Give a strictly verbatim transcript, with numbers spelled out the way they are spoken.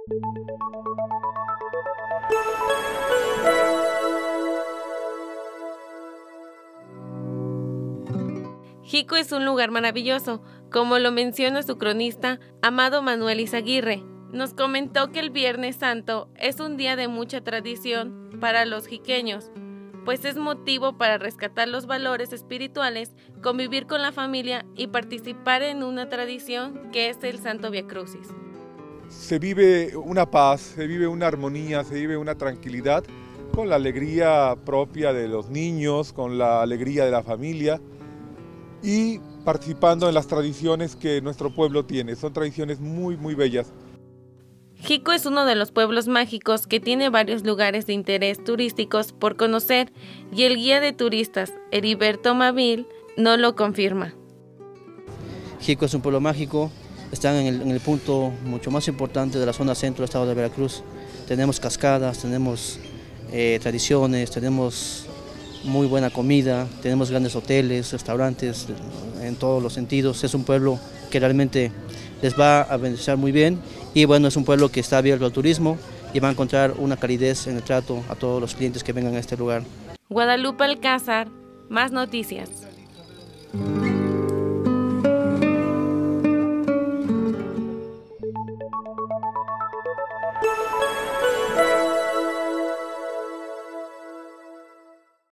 Jico es un lugar maravilloso, como lo menciona su cronista, Amado Manuel Izaguirre. Nos comentó que el Viernes Santo es un día de mucha tradición para los jiqueños, pues es motivo para rescatar los valores espirituales, convivir con la familia y participar en una tradición que es el Santo Viacrucis. Se vive una paz, se vive una armonía, se vive una tranquilidad, con la alegría propia de los niños, con la alegría de la familia y participando en las tradiciones que nuestro pueblo tiene. Son tradiciones muy, muy bellas. Jico es uno de los pueblos mágicos que tiene varios lugares de interés turísticos por conocer y el guía de turistas, Heriberto Mavil, no lo confirma. Jico es un pueblo mágico, están en el, en el punto mucho más importante de la zona centro del estado de Veracruz. Tenemos cascadas, tenemos eh, tradiciones, tenemos muy buena comida, tenemos grandes hoteles, restaurantes, en todos los sentidos. Es un pueblo que realmente les va a beneficiar muy bien y bueno, es un pueblo que está abierto al turismo y va a encontrar una calidez en el trato a todos los clientes que vengan a este lugar. Guadalupe Alcázar, Más Noticias.